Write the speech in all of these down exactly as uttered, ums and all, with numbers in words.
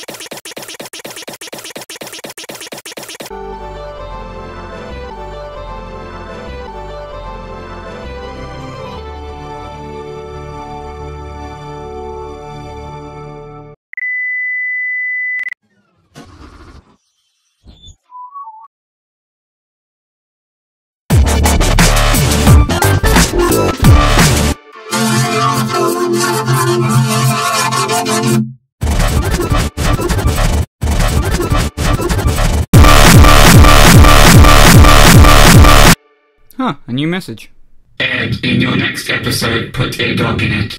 Huh, a new message. Ed, in your next episode, put a dog in it.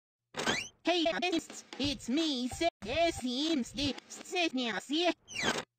Hey, it's, it's me, Sid. It seems the Sydney.